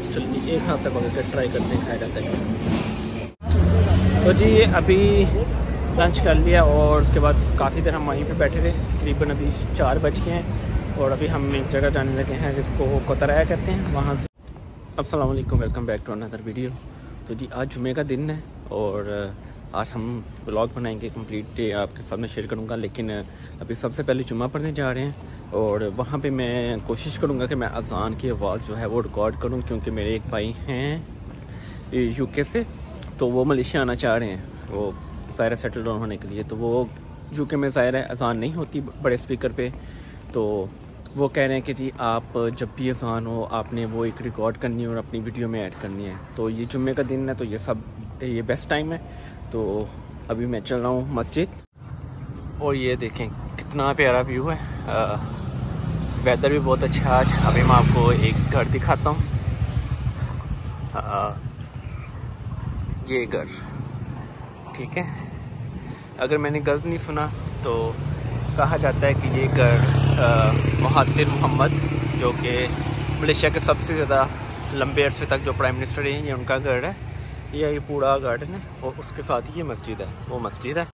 चलिए एक हाथ से पकड़ कर ट्राई करते हैं खाया जाता है। तो जी अभी लंच कर लिया और उसके बाद काफ़ी देर हम वहीं पे बैठे थे, तकरीबन अभी 4 बज गए हैं और अभी हम एक जगह जाने लगे हैं जिसको कोतराया कहते हैं, वहाँ से। अस्सलाम वालेकुम, welcome back to another video. तो जी आज जुमे का दिन है और आज हम व्लॉग बनाएंगे, कंप्लीट डे आपके सामने शेयर करूंगा। लेकिन अभी सबसे पहले जुम्मा पढ़ने जा रहे हैं और वहाँ पे मैं कोशिश करूंगा कि मैं अज़ान की आवाज़ जो है वो रिकॉर्ड करूं, क्योंकि मेरे एक भाई हैं यूके से, तो वो मलेशिया आना चाह रहे हैं, वो ज़ाहिर सेटल डाउन होने के लिए। तो वो यूके में ज़ाहिर है अज़ान नहीं होती बड़े स्पीकर पे, तो वो कह रहे हैं कि जी आप जब भी अज़ान हो आपने वो एक रिकॉर्ड करनी है और अपनी वीडियो में ऐड करनी है। तो ये जुम्मे का दिन है तो ये बेस्ट टाइम है। तो अभी मैं चल रहा हूँ मस्जिद और ये देखें कितना प्यारा व्यू है, वेदर भी बहुत अच्छा है आज। अभी मैं आपको एक घर दिखाता हूँ, ये घर, ठीक है। अगर मैंने गलत नहीं सुना तो कहा जाता है कि ये घर महातिर मोहम्मद, जो कि मलेशिया के सबसे ज़्यादा लंबे अरसे तक जो प्राइम मिनिस्टर हैं, ये उनका घर है। ये पूरा गार्डन है और उसके साथ ही ये मस्जिद है, वो मस्जिद है।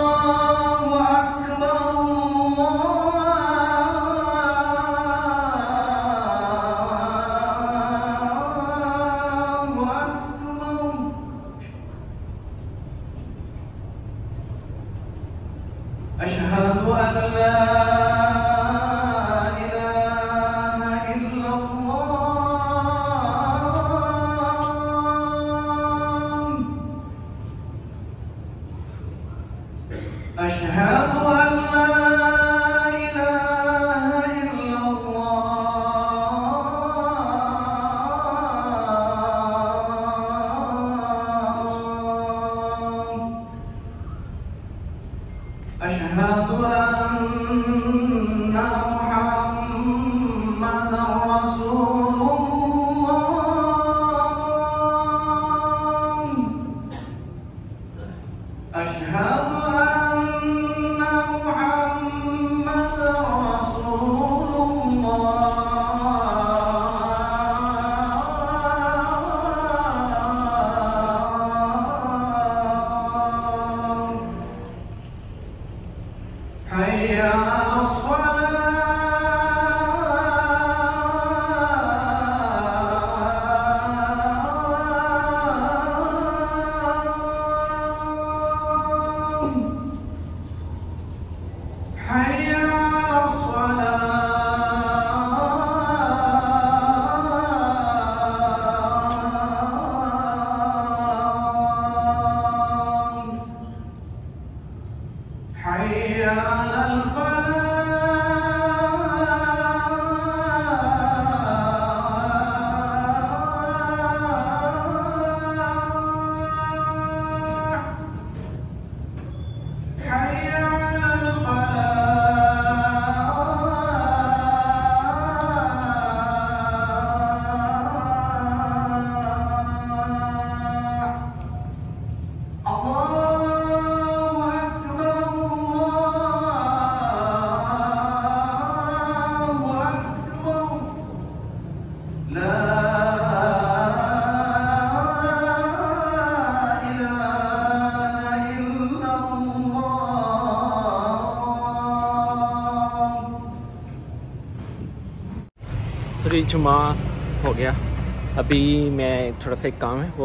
तो जुमा हो गया, अभी मैं थोड़ा सा एक काम है वो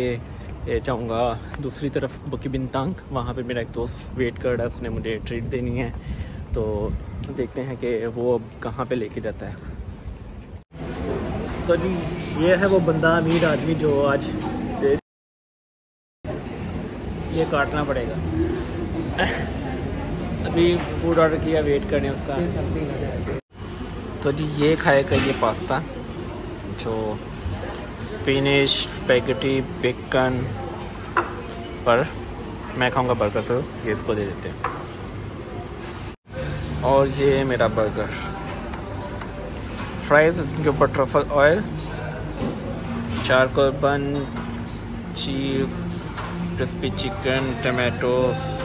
करके जाऊंगा दूसरी तरफ बुकी बिनतांग। वहाँ पे मेरा एक दोस्त वेट कर रहा है, उसने मुझे ट्रीट देनी है, तो देखते हैं कि वो अब कहाँ पे लेके जाता है। तो जी ये है वो बंदा, अमीर आदमी जो आज ये काटना पड़ेगा। अभी फूड ऑर्डर किया, वेट करने उसका। तो जी ये खाएगा ये पास्ता, जो स्पिनिश स्पैगेटी बेकन पर, मैं खाऊंगा बर्गर, तो ये इसको दे देते हैं। और ये मेरा बर्गर, फ्राइज, इसके ऊपर truffle oil, charcoal bun, cheese, crispy chicken, tomato,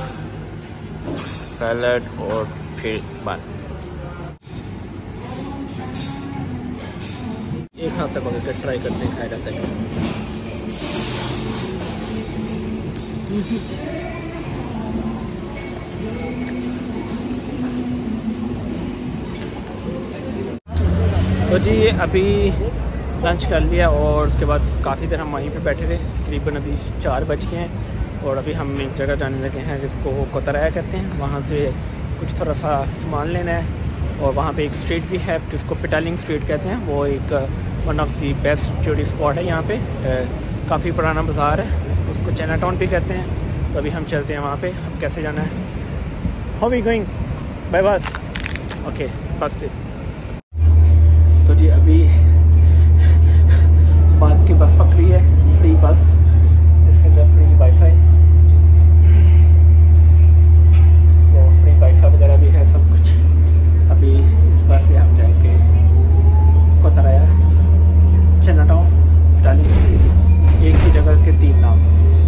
salad और फिर बन। एक खा सकोगे तो ट्राई करते हैं खाया जाता है। तो जी अभी लंच कर लिया और उसके बाद काफ़ी देर हम वहीं पे बैठे थे, तकरीबन अभी 4 बज गए हैं और अभी हम एक जगह जाने लगे हैं जिसको कोतराया कहते हैं। वहाँ से कुछ थोड़ा सा सामान लेना है और वहाँ पे एक स्ट्रीट भी है जिसको पिटालिंग स्ट्रीट कहते हैं। वो एक one of the best tourist spot है यहाँ पे, काफ़ी पुराना बाज़ार है, उसको चाइना टाउन भी कहते हैं। तो अभी हम चलते हैं वहाँ पे। अब कैसे जाना है? How we going? By bus? Okay, bus पे। तो जी अभी बाग की बस पकड़ी है, फ्री बस, इसके अंदर फ्री वाईफाई, वो फ्री वाईफाई वगैरह भी है, सब कुछ। अभी इस बस से हम जाएंगे कोतराया, चाइना टाउन, पिटालिंग, एक ही जगह के 3 नाम।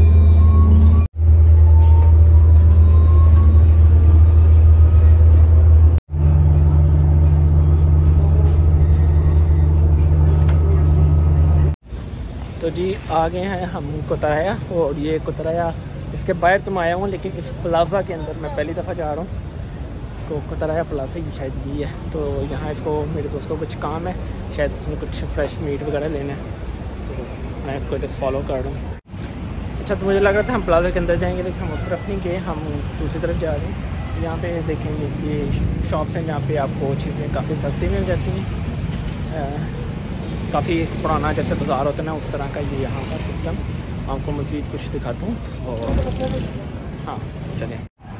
तो जी आ गए हैं हम कोतराया, और ये कोतराया इसके बाहर तो मैं आया हूँ, लेकिन इस प्लाज़ा के अंदर मैं पहली दफ़ा जा रहा हूँ। इसको कोतराया प्लाज़ा ही शायद यही है। तो यहाँ इसको मेरे दोस्त को कुछ काम है, शायद इसमें कुछ फ्रेश मीट वगैरह लेना है, तो मैं इसको जस्ट फॉलो कर रहा हूँ। अच्छा, तो मुझे लग रहा था हम प्लाज़ा के अंदर जाएंगे, लेकिन हम उस तरफ नहीं गए, हम दूसरी तरफ जा रहे हैं। यहाँ पे देखेंगे ये शॉप्स हैं जहाँ पे आपको चीज़ें काफ़ी सस्ती मिल जाती हैं। काफ़ी पुराना जैसे बाज़ार होता है ना, उस तरह का ये यहाँ का सिस्टम। आपको मज़ीद कुछ दिखाता हूँ और हाँ चलें।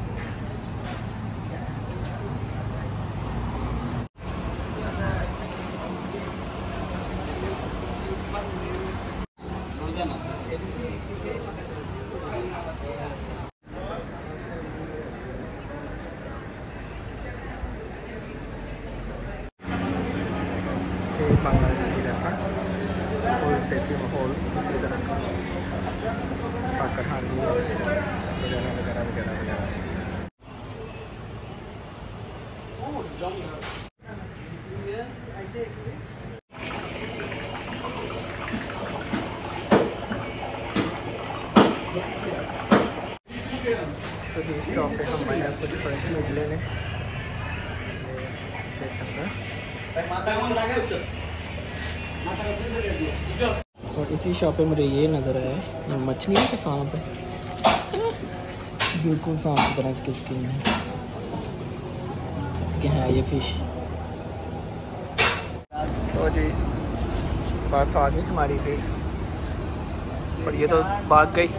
बांग्लादेशी रहता और देसी माहौल इसी तरह का, पाकिस्तानी वगैरह वगैरह वगैरह वगैरह। तो इस शॉप पे हम आए हैं कुछ फ्रेश मीट लेने। और इसी शॉप पे मुझे ये नज़र आया है, ये मछली है कि सांप है? बिल्कुल सांप की तरह इसकी स्किन है। क्या है ये फिश? तो जी बस आ गई हमारी फिर, पर ये तो भाग गई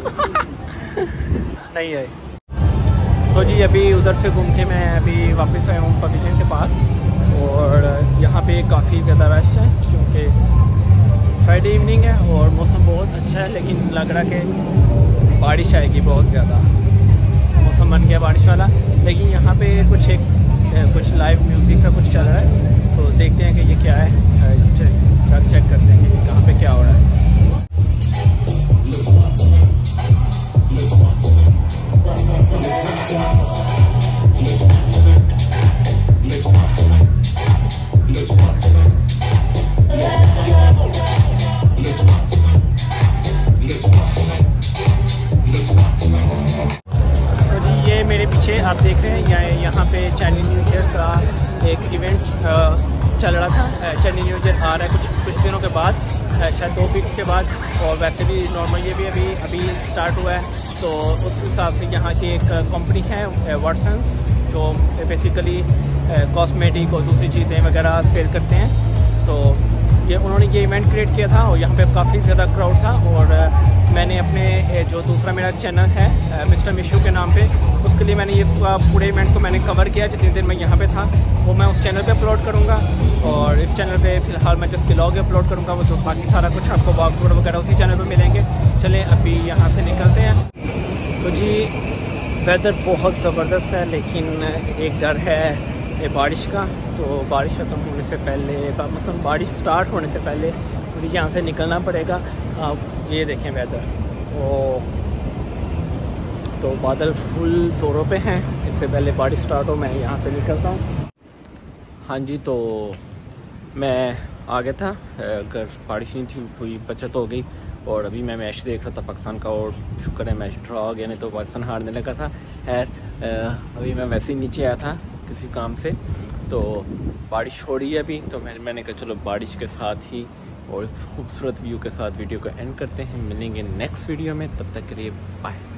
नहीं आई। तो जी अभी उधर से घूम के मैं अभी वापस आया हूँ पवेलियन के पास, और यहाँ पे काफ़ी ज़्यादा रश है क्योंकि फ्राइडे इवनिंग है और मौसम बहुत अच्छा है, लेकिन लग रहा कि बारिश आएगी, बहुत ज़्यादा मौसम बन गया बारिश वाला। लेकिन यहाँ पे कुछ लाइव म्यूज़िक का कुछ चल रहा है, तो देखते हैं कि ये क्या है, चेक करते हैं कि कहाँ पे क्या हो रहा है। तो जी ये मेरे पीछे आप देख रहे हैं, यहाँ पे चाइनीज़ न्यू ईयर का एक इवेंट चल रहा था। चाइनीज़ न्यू ईयर आ रहा है कुछ दिनों के बाद, शायद 2 वीक्स के बाद, और वैसे भी नॉर्मल ये भी अभी स्टार्ट हुआ है। तो उस हिसाब से यहाँ की एक कंपनी है वाटसन्स, जो बेसिकली कॉस्मेटिक और दूसरी चीज़ें वगैरह सेल करते हैं। तो उन्होंने ये इवेंट क्रिएट किया था और यहाँ पे काफ़ी ज़्यादा क्राउड था, और मैंने अपने जो दूसरा मेरा चैनल है मिस्टर मिशू के नाम पे, उसके लिए मैंने ये पूरे इवेंट को मैंने कवर किया। जितनी देर मैं यहाँ पे था वो मैं उस चैनल पे अपलोड करूँगा, और इस चैनल पे फ़िलहाल मैं जस्ट व्लॉग अपलोड करूँगा, वो तो बाकी सारा कुछ आपको वॉक टूर वगैरह उसी चैनल पर मिलेंगे। चलें अभी यहाँ से निकलते हैं। तो जी वेदर बहुत ज़बरदस्त है, लेकिन एक डर है बारिश का। तो बारिश ख़त्म होने से पहले, मौसम बारिश स्टार्ट होने से पहले मुझे यहाँ से निकलना पड़ेगा। आप ये देखें वेदर, तो बादल फुल ज़ोरों पे हैं। इससे पहले बारिश स्टार्ट हो मैं यहाँ से निकलता हूँ। हाँ जी, तो मैं आ गया था, अगर बारिश नहीं थी कोई बचत हो गई। और अभी मैं मैच देख रहा था पाकिस्तान का, और शुक्र है मैच ड्रॉ हो गया, नहीं तो पाकिस्तान हारने लगा था। खैर अभी मैं वैसे ही नीचे आया था किसी काम से, तो बारिश हो रही है अभी, तो मैंने कहा चलो बारिश के साथ ही और खूबसूरत व्यू के साथ वीडियो को एंड करते हैं। मिलेंगे नेक्स्ट वीडियो में, तब तक के लिए बाय।